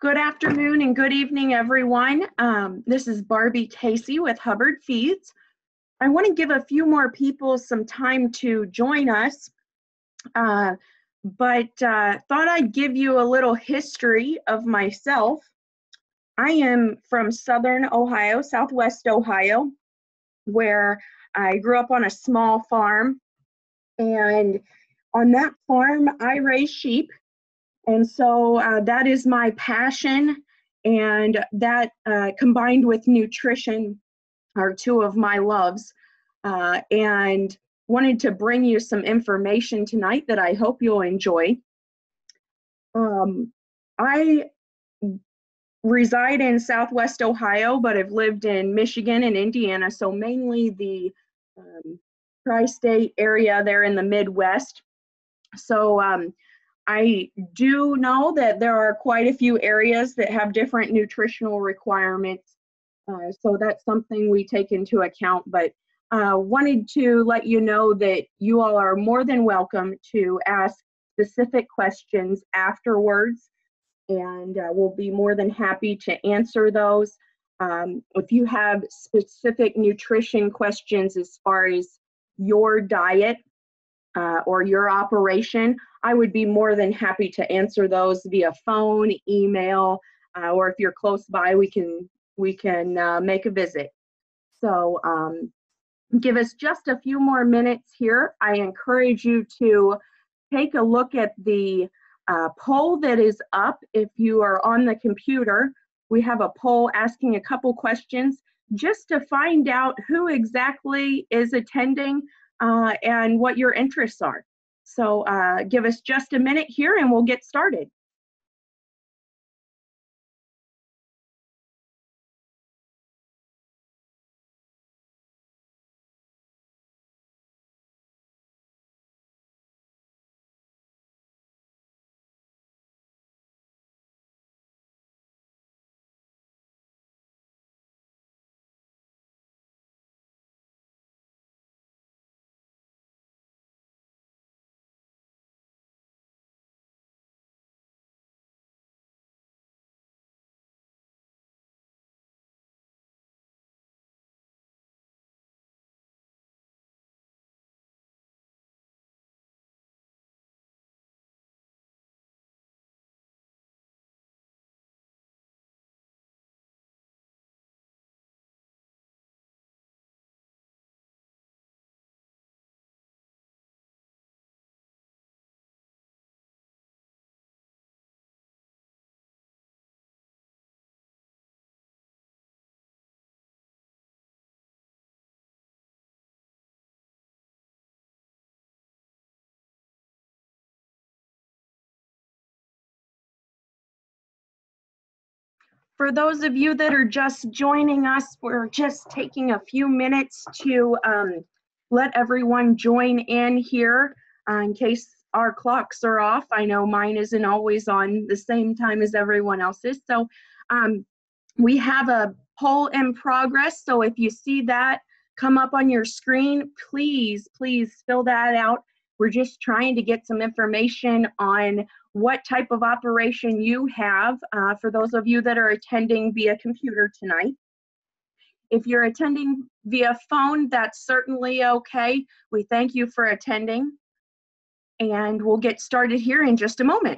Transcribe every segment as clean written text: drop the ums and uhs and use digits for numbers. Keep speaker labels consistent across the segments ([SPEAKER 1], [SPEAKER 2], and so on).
[SPEAKER 1] Good afternoon and good evening, everyone. This is Barbie Casey with Hubbard Feeds. I want to give a few more people some time to join us, but thought I'd give you a little history of myself. I am from Southern Ohio, Southwest Ohio, where I grew up on a small farm, and on that farm, I raise sheep. And so that is my passion, and that combined with nutrition are two of my loves. And wanted to bring you some information tonight that I hope you'll enjoy. I reside in Southwest Ohio, but I've lived in Michigan and Indiana, so mainly the tri-state area there in the Midwest. So I do know that there are quite a few areas that have different nutritional requirements, so that's something we take into account, but wanted to let you know that you all are more than welcome to ask specific questions afterwards, and we'll be more than happy to answer those. If you have specific nutrition questions as far as your diet or your operation, I would be more than happy to answer those via phone, email, or if you're close by, we can make a visit. So give us just a few more minutes here. I encourage you to take a look at the poll that is up. If you are on the computer, we have a poll asking a couple questions just to find out who exactly is attending and what your interests are. So give us just a minute here and we'll get started. For those of you that are just joining us, we're just taking a few minutes to let everyone join in here in case our clocks are off. I know mine isn't always on the same time as everyone else's. So we have a poll in progress. So if you see that come up on your screen, please fill that out. We're just trying to get some information on what type of operation you have for those of you that are attending via computer tonight. If you're attending via phone, that's certainly okay. We thank you for attending, and we'll get started here in just a moment.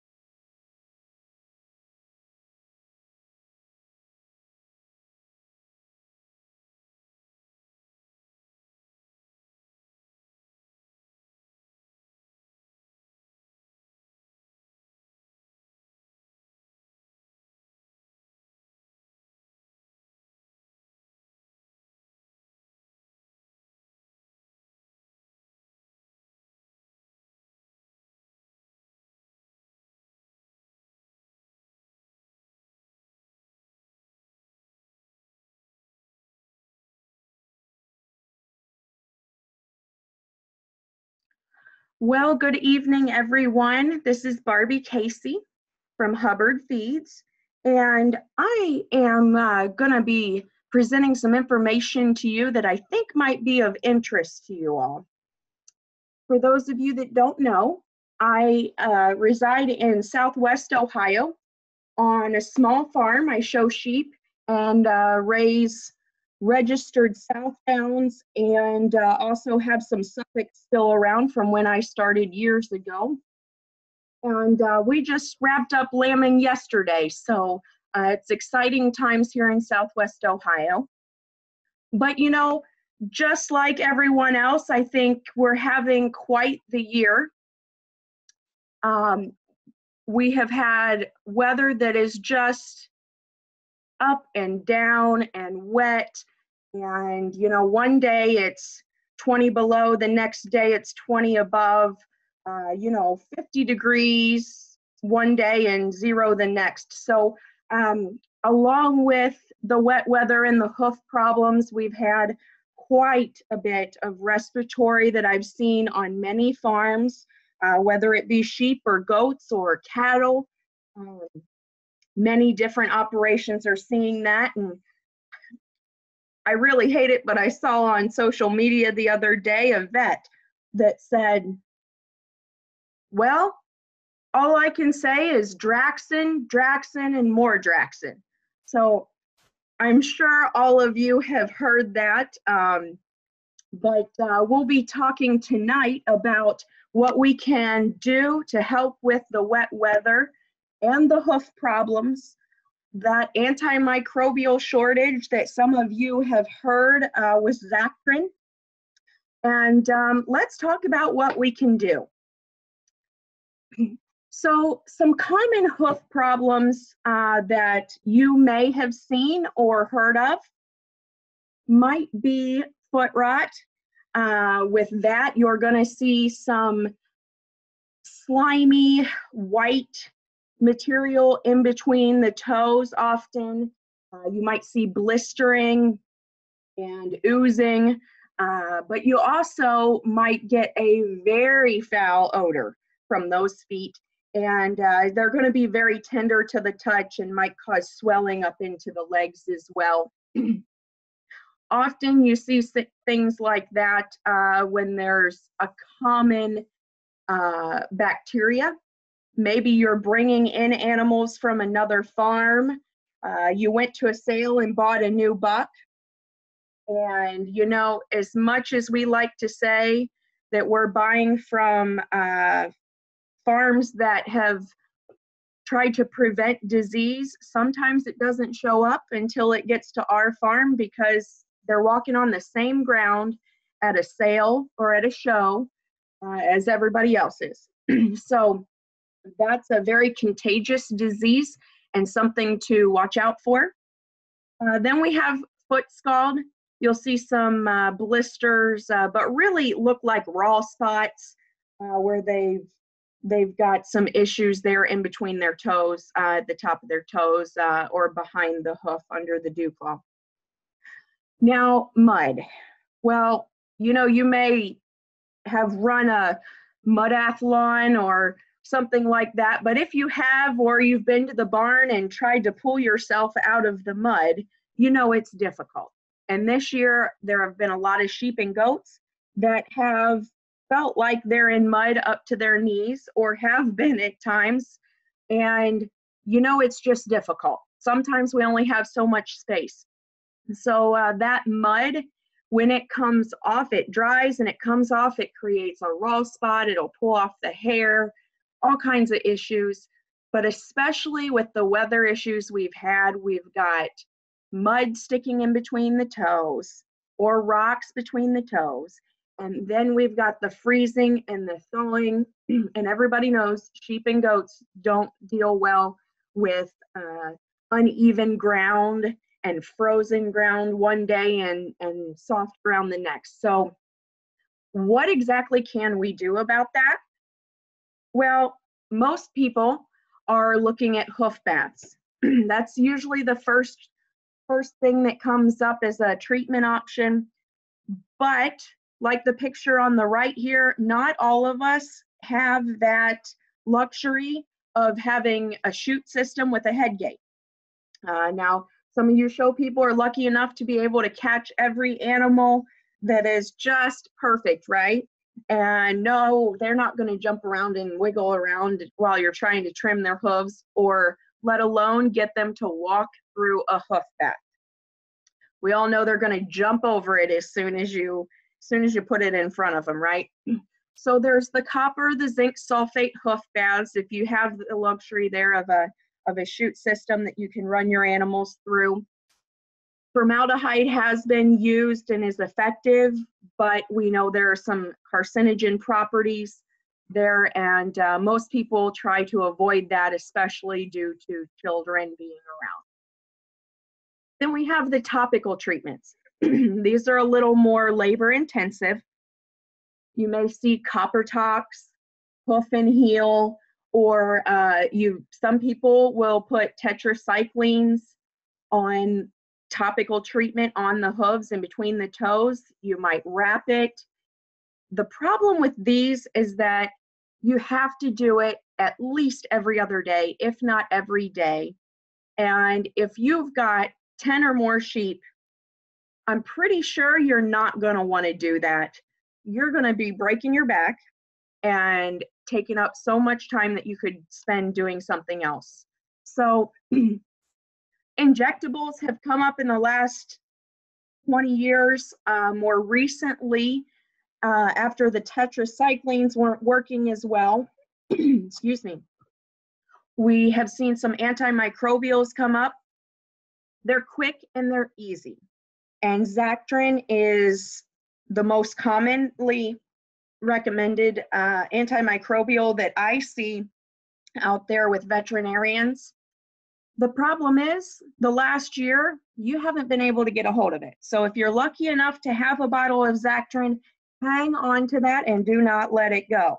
[SPEAKER 1] Well, good evening, everyone. This is Barbie Casey from Hubbard Feeds, and I am going to be presenting some information to you that I think might be of interest to you all. For those of you that don't know, I reside in Southwest Ohio, on a small farm. I show sheep and raise registered Southdowns, and also have some Suffolk still around from when I started years ago. And we just wrapped up lambing yesterday, so it's exciting times here in Southwest Ohio. But you know, just like everyone else, I think we're having quite the year. We have had weather that is just up and down and wet. And, you know, one day it's 20 below, the next day it's 20 above, you know, 50 degrees one day and 0 the next. So along with the wet weather and the hoof problems, we've had quite a bit of respiratory that I've seen on many farms, whether it be sheep or goats or cattle. Many different operations are seeing that, and I really hate it, but I saw on social media the other day a vet that said, well, all I can say is Draxxin, Draxxin, and more Draxxin. So I'm sure all of you have heard that, but we'll be talking tonight about what we can do to help with the wet weather and the hoof problems, that antimicrobial shortage that some of you have heard with Zactrin. And let's talk about what we can do. So some common hoof problems that you may have seen or heard of might be foot rot. With that, you're going to see some slimy white material in between the toes often. You might see blistering and oozing, but you also might get a very foul odor from those feet, and they're going to be very tender to the touch and might cause swelling up into the legs as well. Often you see things like that when there's a common bacteria. Maybe you're bringing in animals from another farm. You went to a sale and bought a new buck. And, you know, as much as we like to say that we're buying from farms that have tried to prevent disease, sometimes it doesn't show up until it gets to our farm because they're walking on the same ground at a sale or at a show as everybody else is. So that's a very contagious disease and something to watch out for. Then we have foot scald. You'll see some blisters, but really look like raw spots where they've got some issues there in between their toes, at the top of their toes, or behind the hoof under the dew claw. Now, mud. Well, you know, you may have run a mudathlon or something like that, but if you have, or you've been to the barn and tried to pull yourself out of the mud, you know it's difficult. And this year, there have been a lot of sheep and goats that have felt like they're in mud up to their knees, or have been at times. And, you know, it's just difficult. Sometimes we only have so much space. So that mud, when it comes off, it dries and it comes off, it creates a raw spot, it'll pull off the hair, all kinds of issues. But especially with the weather issues we've had, we've got mud sticking in between the toes or rocks between the toes. And then we've got the freezing and the thawing. And everybody knows sheep and goats don't deal well with uneven ground and frozen ground one day and soft ground the next. So what exactly can we do about that? Well, most people are looking at hoof baths. That's usually the first thing that comes up as a treatment option. But like the picture on the right here, not all of us have that luxury of having a chute system with a head gate. Now, some of you show people are lucky enough to be able to catch every animal that is just perfect, right? And no, they're not going to jump around and wiggle around while you're trying to trim their hooves or let alone get them to walk through a hoof bath. We all know they're going to jump over it as soon as you put it in front of them, right? So there's the copper, the zinc sulfate hoof baths. If you have the luxury there of a chute system that you can run your animals through. Formaldehyde has been used and is effective, but we know there are some carcinogen properties there, and most people try to avoid that, especially due to children being around. Then we have the topical treatments. These are a little more labor intensive. You may see copper tox, hoof and heel, or some people will put tetracyclines on topical treatment on the hooves and between the toes. You might wrap it. The problem with these is that you have to do it at least every other day, if not every day. And if you've got 10 or more sheep, I'm pretty sure you're not going to want to do that. You're going to be breaking your back and taking up so much time that you could spend doing something else. So injectables have come up in the last 20 years. More recently, after the tetracyclines weren't working as well, excuse me, we have seen some antimicrobials come up. They're quick and they're easy. And Zactrin is the most commonly recommended antimicrobial that I see out there with veterinarians. The problem is, the last year, you haven't been able to get a hold of it. So if you're lucky enough to have a bottle of Zactrin, hang on to that and do not let it go.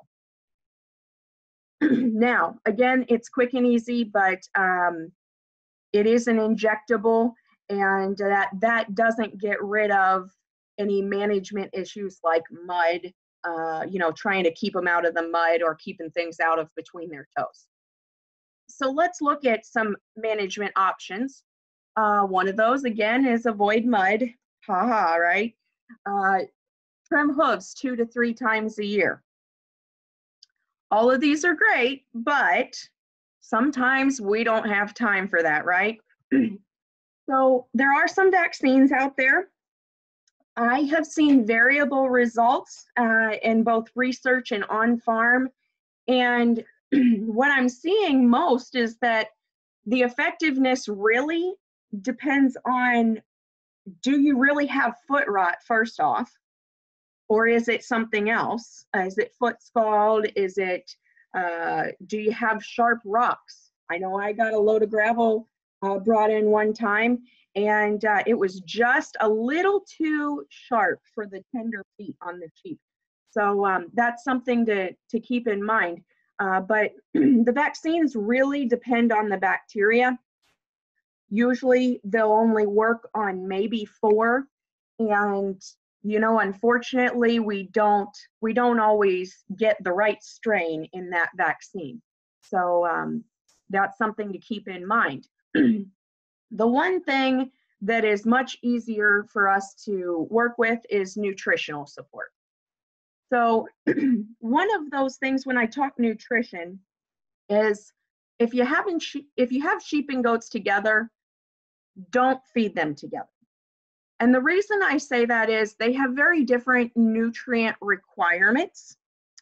[SPEAKER 1] Now, again, it's quick and easy, but it is an injectable, and that doesn't get rid of any management issues like mud, trying to keep them out of the mud or keeping things out of between their toes. So let's look at some management options. One of those, again, is avoid mud. Haha, right? Trim hooves 2 to 3 times a year. All of these are great, but sometimes we don't have time for that, right? So there are some vaccines out there. I have seen variable results in both research and on farm. And what I'm seeing most is that the effectiveness really depends on, do you really have foot rot first off? Or is it something else? Is it foot scald? Is it, do you have sharp rocks? I know I got a load of gravel brought in one time, and it was just a little too sharp for the tender feet on the sheep. So that's something to keep in mind. But the vaccines really depend on the bacteria. Usually they'll only work on maybe 4, and unfortunately, we don't always get the right strain in that vaccine. So that's something to keep in mind. The one thing that is much easier for us to work with is nutritional support. So one of those things when I talk nutrition is if you have sheep and goats together, don't feed them together. And the reason I say that is they have very different nutrient requirements,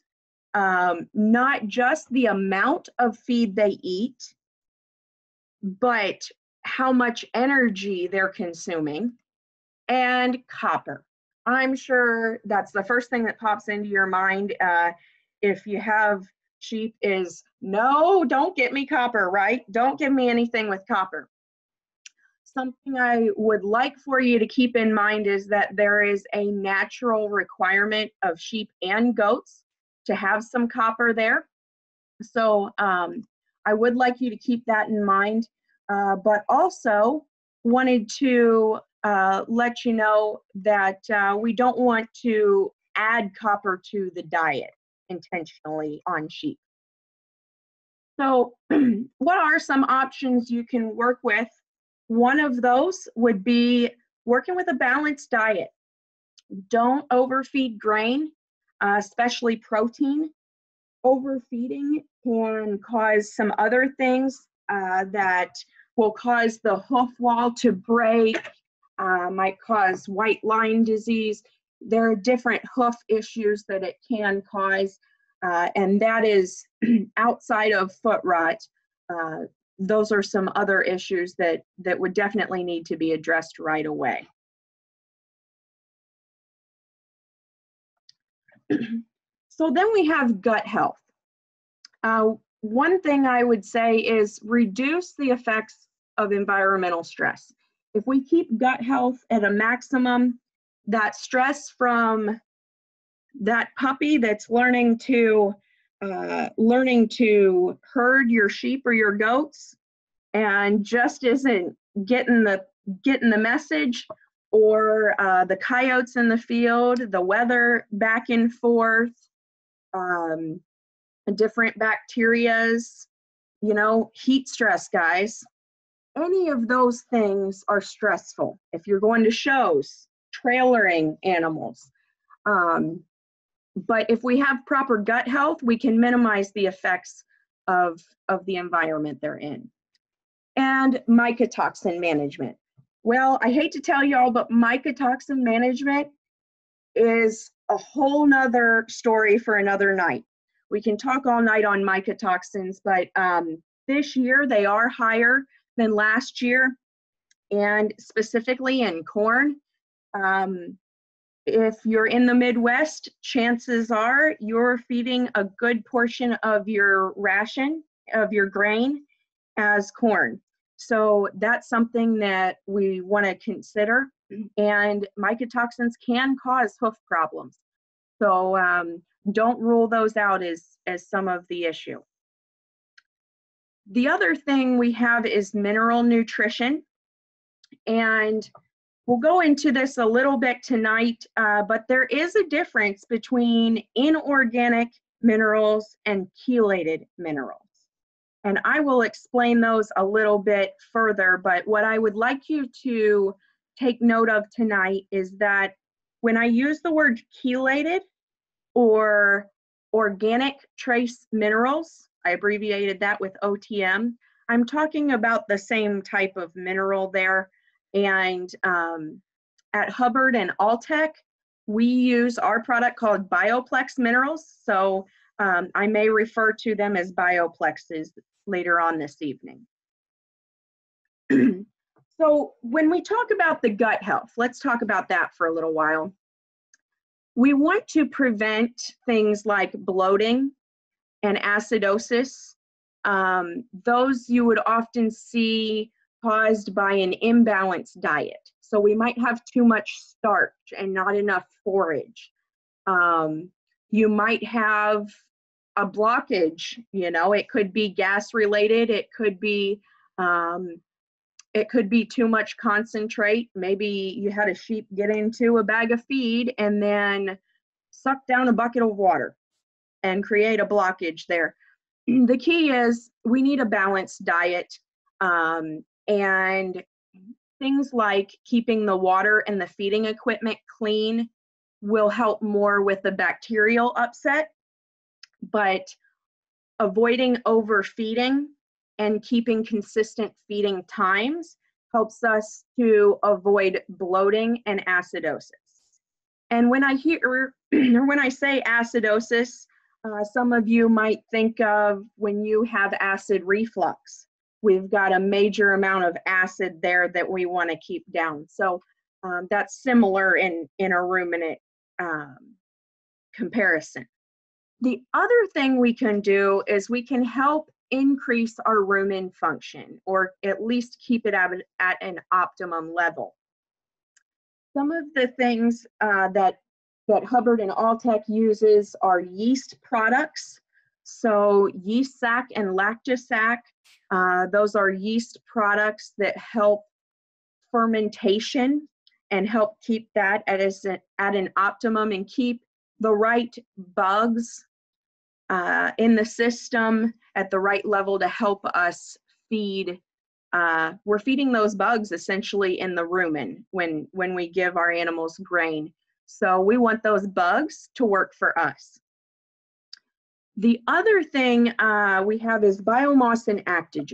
[SPEAKER 1] not just the amount of feed they eat, but how much energy they're consuming, and copper. I'm sure that's the first thing that pops into your mind if you have sheep is, no, don't get me copper, right? Don't give me anything with copper. Something I would like for you to keep in mind is that there is a natural requirement of sheep and goats to have some copper there. So I would like you to keep that in mind, but also wanted to let you know that we don't want to add copper to the diet intentionally on sheep. So what are some options you can work with? One of those would be working with a balanced diet. Don't overfeed grain, especially protein. Overfeeding can cause some other things that will cause the hoof wall to break, might cause white line disease. There are different hoof issues that it can cause, and that is outside of foot rot. Those are some other issues that would definitely need to be addressed right away. So then we have gut health. One thing I would say is reduce the effects of environmental stress. If we keep gut health at a maximum, that stress from that puppy that's learning to herd your sheep or your goats and just isn't getting the message, or the coyotes in the field, the weather back and forth, different bacterias, heat stress, guys. Any of those things are stressful. If you're going to shows, trailering animals. But if we have proper gut health, we can minimize the effects of the environment they're in. And mycotoxin management. Well, I hate to tell y'all, but mycotoxin management is a whole nother story for another night. We can talk all night on mycotoxins, but this year they are higher than last year, and specifically in corn. If you're in the Midwest, chances are you're feeding a good portion of your ration, of your grain, as corn. So that's something that we want to consider. And mycotoxins can cause hoof problems. So don't rule those out as some of the issue. The other thing we have is mineral nutrition. And we'll go into this a little bit tonight, but there is a difference between inorganic minerals and chelated minerals. And I will explain those a little bit further, but what I would like you to take note of tonight is that when I use the word chelated or organic trace minerals, I abbreviated that with OTM, I'm talking about the same type of mineral there. And at Hubbard and Alltech, we use our product called Bioplex minerals. So I may refer to them as Bioplexes later on this evening. So when we talk about the gut health, let's talk about that for a little while. We want to prevent things like bloating and acidosis. Those you would often see caused by an imbalanced diet. So we might have too much starch and not enough forage. You might have a blockage, it could be gas related, it could be too much concentrate. Maybe you had a sheep get into a bag of feed and then suck down a bucket of water and create a blockage there. The key is we need a balanced diet, and things like keeping the water and the feeding equipment clean will help more with the bacterial upset, but avoiding overfeeding and keeping consistent feeding times helps us to avoid bloating and acidosis. And when I say acidosis, some of you might think of when you have acid reflux. We've got a major amount of acid there that we want to keep down. So that's similar in a ruminant comparison. The other thing we can do is we can help increase our rumen function, or at least keep it at an optimum level. Some of the things that Hubbard and Alltech uses are yeast products. So yeast sac and lactosac, those are yeast products that help fermentation and help keep that at an optimum and keep the right bugs in the system at the right level to help us feed. We're feeding those bugs essentially in the rumen when we give our animals grain. So we want those bugs to work for us. The other thing we have is biomass and actogen.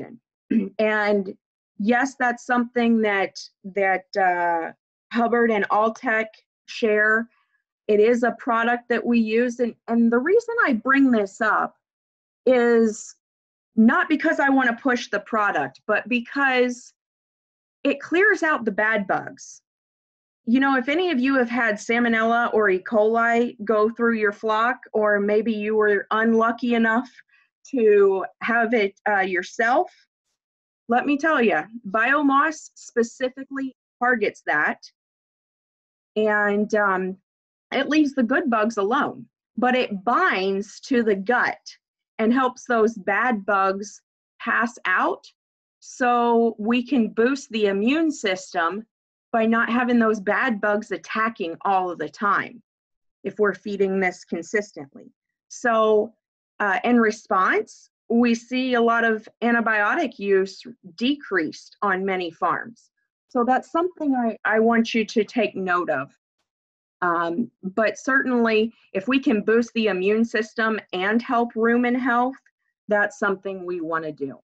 [SPEAKER 1] And yes, that's something that Hubbard and Alltech share. It is a product that we use, and the reason I bring this up is not because I want to push the product, but because it clears out the bad bugs. You know, if any of you have had Salmonella or E. coli go through your flock, or maybe you were unlucky enough to have it yourself, let me tell you, Biomoss specifically targets that, and it leaves the good bugs alone, but it binds to the gut and helps those bad bugs pass out, so we can boost the immune system by not having those bad bugs attacking all of the time if we're feeding this consistently. So in response, we see a lot of antibiotic use decreased on many farms. So that's something I want you to take note of. But certainly, if we can boost the immune system and help rumen health, that's something we want to do.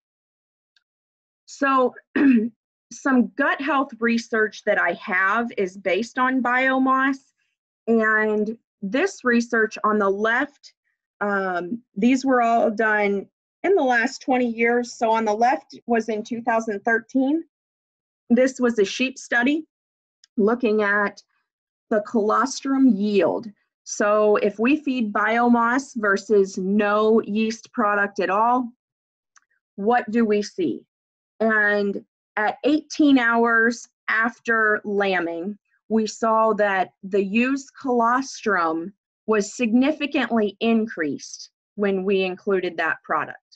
[SPEAKER 1] So some gut health research that I have is based on Biomoss, and this research on the left, these were all done in the last 20 years. So on the left was in 2013. This was a sheep study looking at the colostrum yield. So if we feed Biomoss versus no yeast product at all, what do we see? And at 18 hours after lambing, we saw that the used colostrum was significantly increased when we included that product.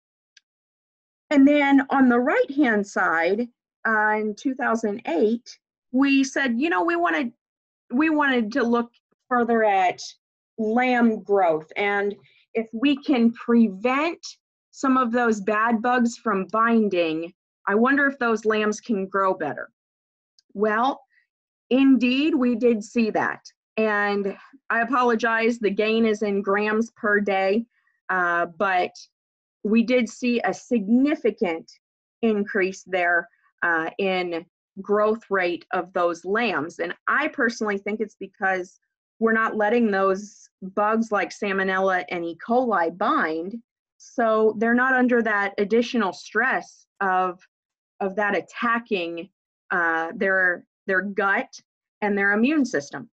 [SPEAKER 1] And then on the right-hand side, in 2008, we said, you know, we wanted to look further at lamb growth, and if we can prevent some of those bad bugs from binding, I wonder if those lambs can grow better. Well, indeed, we did see that. And I apologize, the gain is in grams per day, but we did see a significant increase there in growth rate of those lambs. And I personally think it's because we're not letting those bugs like Salmonella and E. coli bind, so they're not under that additional stress of that attacking their gut and their immune system.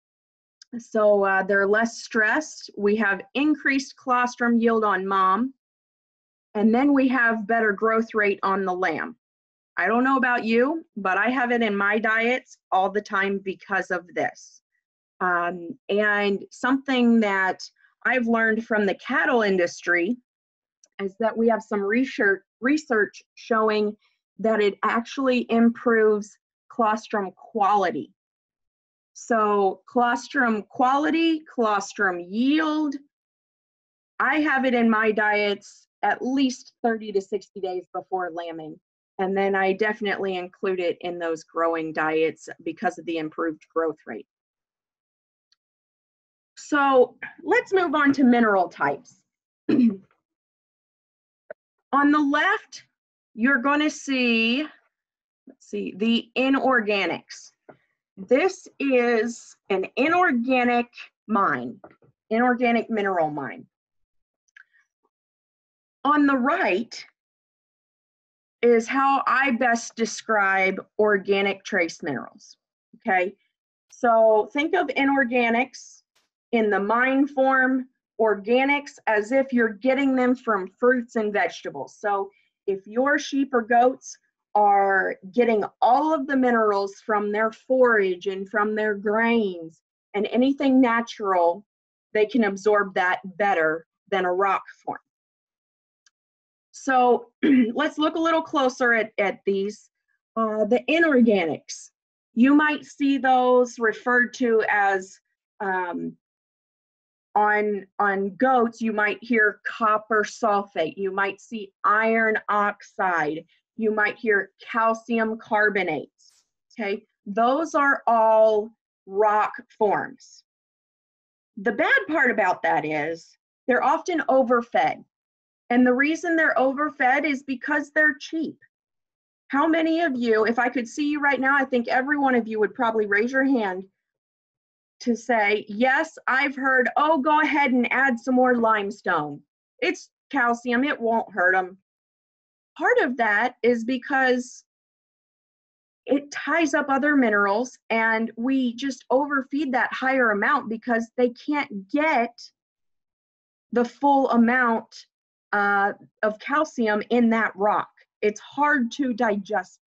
[SPEAKER 1] So they're less stressed. We have increased colostrum yield on mom, and then we have better growth rate on the lamb. I don't know about you, but I have it in my diets all the time because of this. And something that I've learned from the cattle industry is that we have some research showing that it actually improves colostrum quality. So colostrum quality, colostrum yield, I have it in my diets at least 30 to 60 days before lambing. And then I definitely include it in those growing diets because of the improved growth rate. So let's move on to mineral types. On the left, you're going to see, let's see, the inorganics. This is an inorganic mine, inorganic mineral mine. On the right is how I best describe organic trace minerals, okay? So think of inorganics in the mine form, organics as if you're getting them from fruits and vegetables. So if your sheep or goats are getting all of the minerals from their forage and from their grains and anything natural, they can absorb that better than a rock form. So let's look a little closer at these. The inorganics, you might see those referred to as, on goats, you might hear copper sulfate, you might see iron oxide, you might hear calcium carbonates, okay? Those are all rock forms. The bad part about that is they're often overfed. And the reason they're overfed is because they're cheap. How many of you, if I could see you right now, I think every one of you would probably raise your hand to say, yes, I've heard, oh, go ahead and add some more limestone. It's calcium, it won't hurt them. Part of that is because it ties up other minerals, and we just overfeed that higher amount because they can't get the full amount of calcium in that rock. It's hard to digest.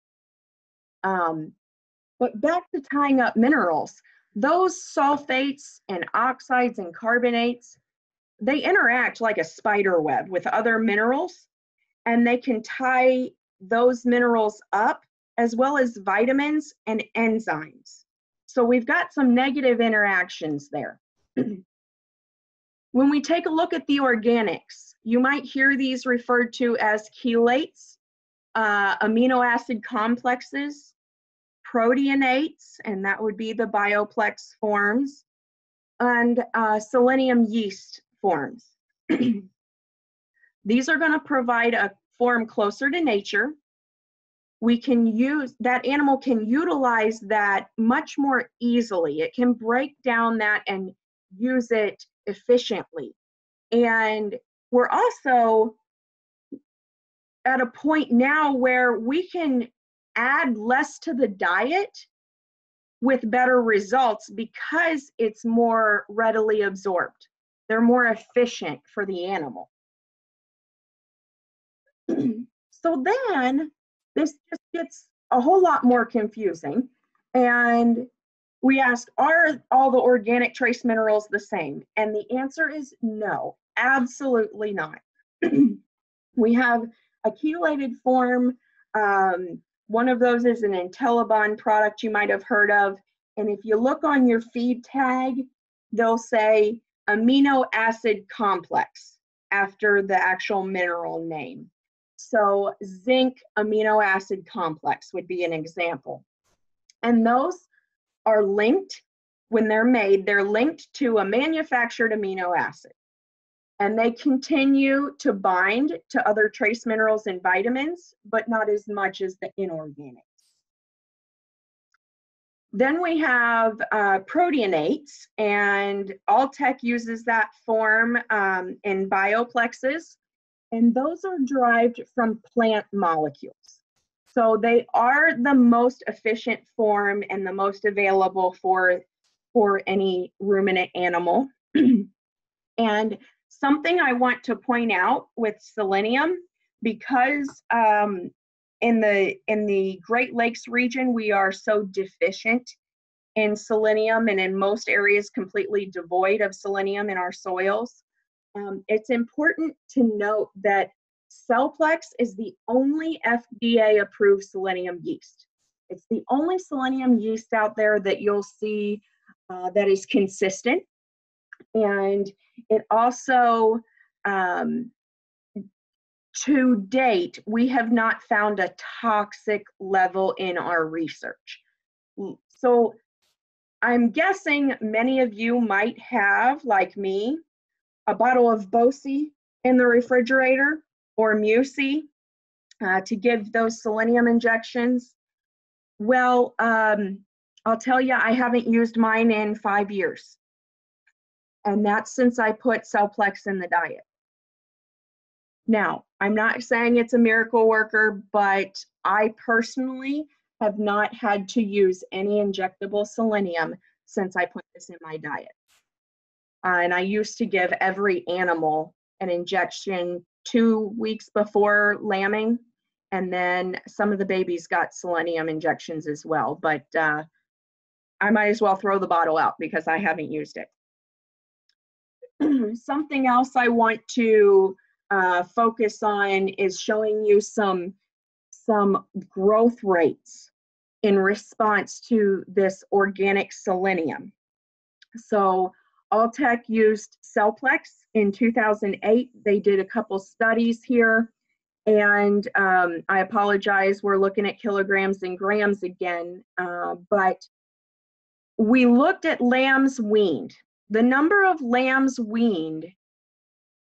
[SPEAKER 1] But back to tying up minerals, those sulfates and oxides and carbonates, they interact like a spider web with other minerals, and they can tie those minerals up as well as vitamins and enzymes. So we've got some negative interactions there. When we take a look at the organics, you might hear these referred to as chelates, amino acid complexes, proteinates, and that would be the bioplex forms, and selenium yeast forms. These are going to provide a form closer to nature. We can use, that animal can utilize that much more easily. It can break down that and use it efficiently. And we're also at a point now where we can add less to the diet with better results because it's more readily absorbed. They're more efficient for the animal. So then this just gets a whole lot more confusing, and we ask, are all the organic trace minerals the same? And the answer is no, absolutely not. We have a chelated form. One of those is an IntelliBond product you might have heard of. And if you look on your feed tag, they'll say amino acid complex after the actual mineral name. So zinc amino acid complex would be an example. And those are linked, when they're made, they're linked to a manufactured amino acid. And they continue to bind to other trace minerals and vitamins, but not as much as the inorganics. Then we have proteinates, and Alltech uses that form in bioplexes, and those are derived from plant molecules. So they are the most efficient form and the most available for any ruminant animal. And something I want to point out with selenium, because in the Great Lakes region, we are so deficient in selenium, and in most areas completely devoid of selenium in our soils. It's important to note that Celplex is the only FDA-approved selenium yeast. It's the only selenium yeast out there that you'll see that is consistent. And it also, to date, we have not found a toxic level in our research. So I'm guessing many of you might have, like me, a bottle of Bosi in the refrigerator or Musi to give those selenium injections. Well, I'll tell you, I haven't used mine in 5 years. And that's since I put Celplex in the diet. Now, I'm not saying it's a miracle worker, but I personally have not had to use any injectable selenium since I put this in my diet. And I used to give every animal an injection 2 weeks before lambing, and then some of the babies got selenium injections as well, but I might as well throw the bottle out because I haven't used it. Something else I want to focus on is showing you some growth rates in response to this organic selenium. So Alltech used Celplex in 2008. They did a couple studies here, and I apologize, we're looking at kilograms and grams again, but we looked at lambs weaned. The number of lambs weaned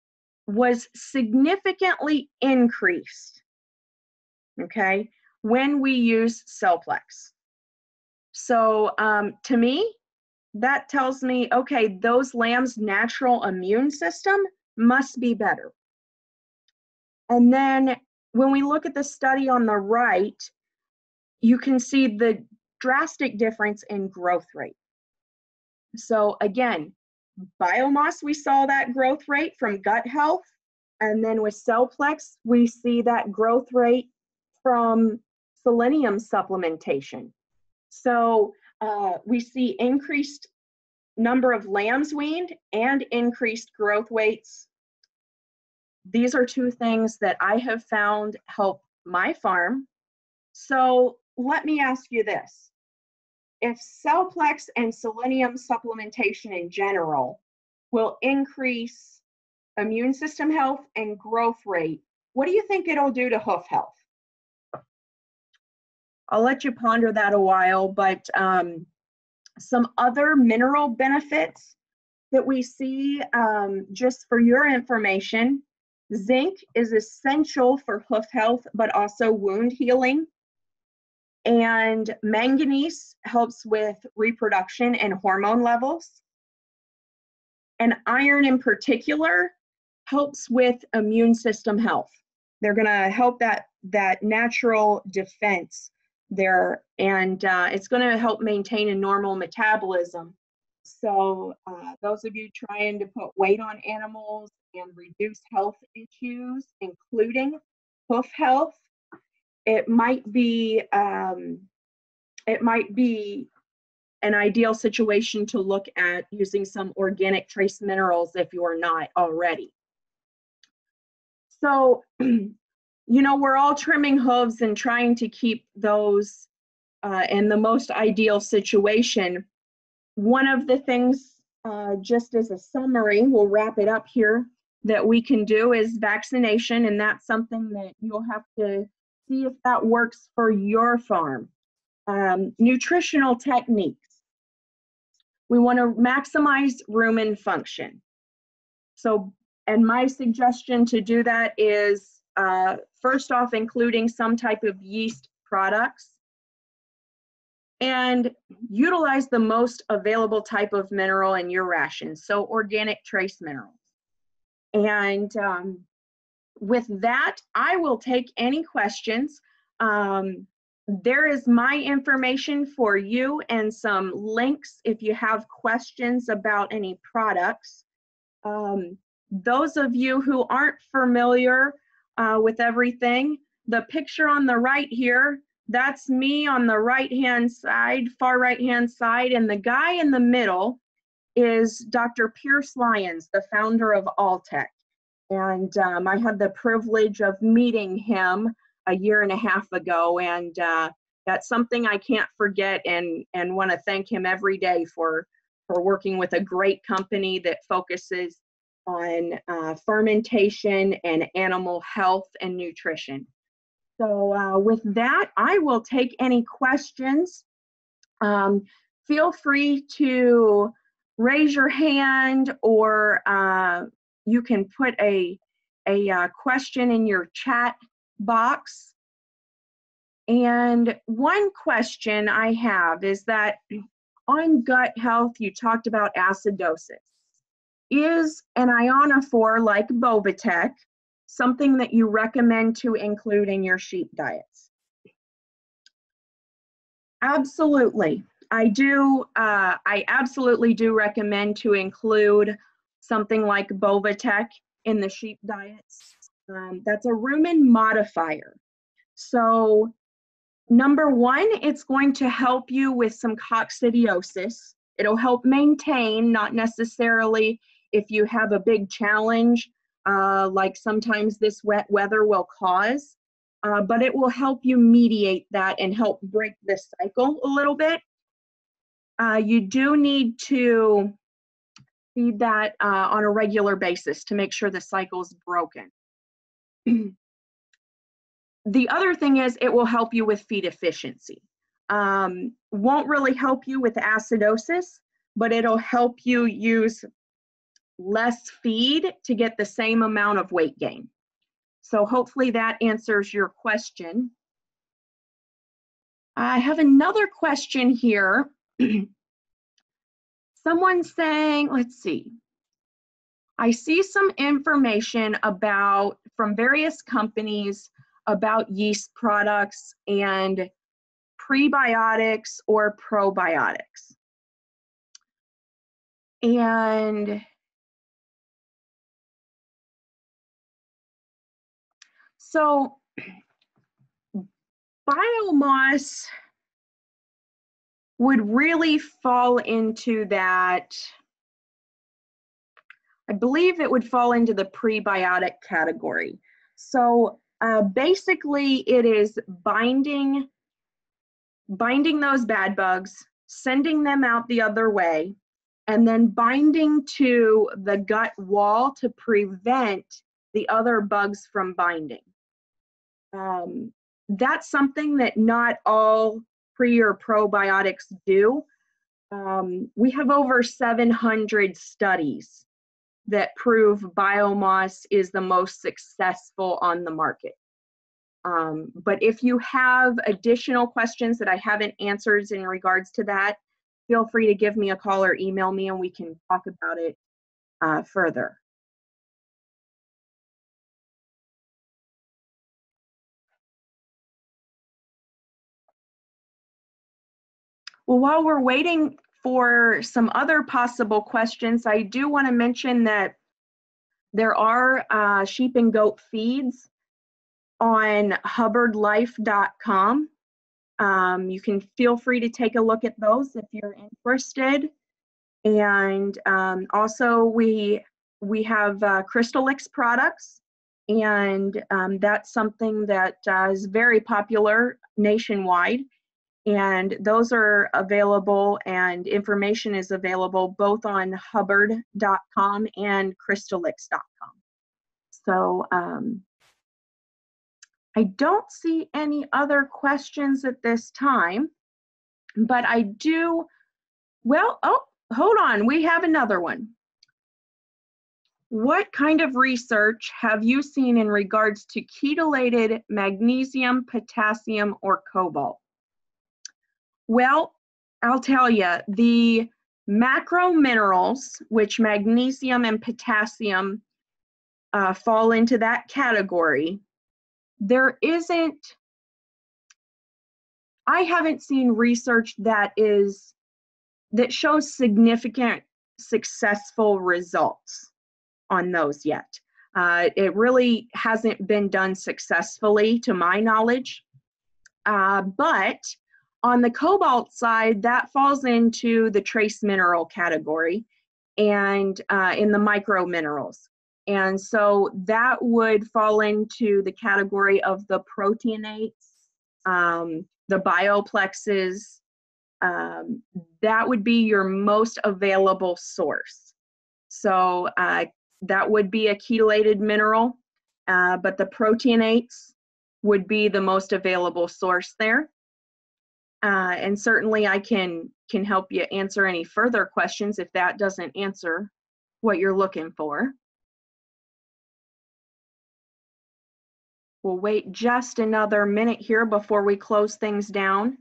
[SPEAKER 1] was significantly increased, okay, when we use Cellplex. So to me, that tells me, okay, those lambs' natural immune system must be better. And then when we look at the study on the right, you can see the drastic difference in growth rate. So again, biomass, we saw that growth rate from gut health. And then with Cellplex, we see that growth rate from selenium supplementation. So we see increased number of lambs weaned and increased growth weights. These are two things that I have found help my farm. So let me ask you this. If Cellplex and selenium supplementation in general will increase immune system health and growth rate, what do you think it'll do to hoof health? I'll let you ponder that a while, but some other mineral benefits that we see, just for your information, zinc is essential for hoof health, but also wound healing. And manganese helps with reproduction and hormone levels. And iron in particular helps with immune system health. They're gonna help that natural defense there, and it's gonna help maintain a normal metabolism. So those of you trying to put weight on animals and reduce health issues, including hoof health, it might be an ideal situation to look at using some organic trace minerals if you're not already. So, you know, we're all trimming hooves and trying to keep those in the most ideal situation. One of the things, just as a summary, we'll wrap it up here, that we can do is vaccination, and that's something that you'll have to see if that works for your farm. Nutritional techniques. We want to maximize rumen function. So, and my suggestion to do that is, first off, including some type of yeast products, and utilize the most available type of mineral in your ration, so organic trace minerals. And with that, I will take any questions. There is my information for you and some links if you have questions about any products. Those of you who aren't familiar with everything, the picture on the right here, that's me on the right-hand side, far right-hand side, and the guy in the middle is Dr. Pierce Lyons, the founder of Alltech. And I had the privilege of meeting him a year and a half ago, and that's something I can't forget, and want to thank him every day for working with a great company that focuses on fermentation and animal health and nutrition. So with that, I will take any questions. Feel free to raise your hand, or you can put a question in your chat box. And one question I have is that on gut health, you talked about acidosis. Is an ionophore like Bovatec something that you recommend to include in your sheep diets? Absolutely. I do. I absolutely do recommend to include something like Bovatec in the sheep diets. That's a rumen modifier. So number one, it's going to help you with some coccidiosis. It'll help maintain, not necessarily if you have a big challenge, like sometimes this wet weather will cause, but it will help you mediate that and help break this cycle a little bit. You do need to feed that on a regular basis to make sure the cycle's broken. The other thing is it will help you with feed efficiency. Won't really help you with acidosis, but it'll help you use less feed to get the same amount of weight gain. So hopefully that answers your question. I have another question here. Someone's saying, let's see. I see some information from various companies about yeast products and prebiotics or probiotics. And so biomass would really fall into that. I believe it would fall into the prebiotic category. So basically it is binding those bad bugs, sending them out the other way, and then binding to the gut wall to prevent the other bugs from binding. That's something that not all pre or probiotics do. We have over 700 studies that prove biomass is the most successful on the market. But if you have additional questions that I haven't answered in regards to that, feel free to give me a call or email me and we can talk about it further. Well, while we're waiting for some other possible questions, I do want to mention that there are sheep and goat feeds on hubbardlife.com. You can feel free to take a look at those if you're interested. And also we have Crystalix products, and that's something that is very popular nationwide. And those are available, and information is available both on hubbard.com and crystalix.com. So I don't see any other questions at this time, but I do, well, oh, hold on, we have another one. What kind of research have you seen in regards to chelated magnesium, potassium, or cobalt? Well, I'll tell you, the macro minerals, which magnesium and potassium fall into that category, I haven't seen research that shows significant successful results on those yet. It really hasn't been done successfully to my knowledge, but on the cobalt side, that falls into the trace mineral category and in the micro minerals. And so that would fall into the category of the proteinase, the bioplexes. That would be your most available source. So that would be a chelated mineral, but the proteinase would be the most available source there. And certainly I can help you answer any further questions if that doesn't answer what you're looking for. We'll wait just another minute here before we close things down.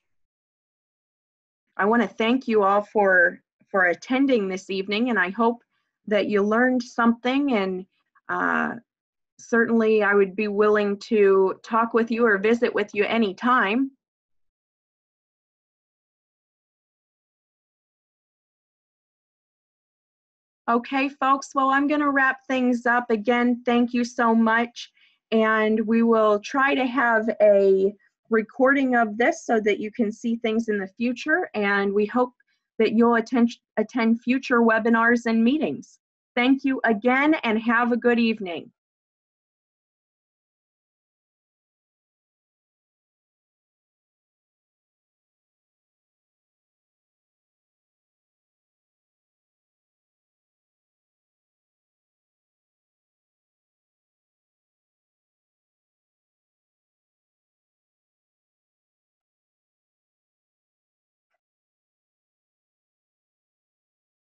[SPEAKER 1] I want to thank you all for attending this evening, and I hope that you learned something, and certainly I would be willing to talk with you or visit with you anytime. Okay, folks, well, I'm going to wrap things up. Again, thank you so much, and we will try to have a recording of this so that you can see things in the future, and we hope that you'll attend future webinars and meetings. Thank you again, and have a good evening.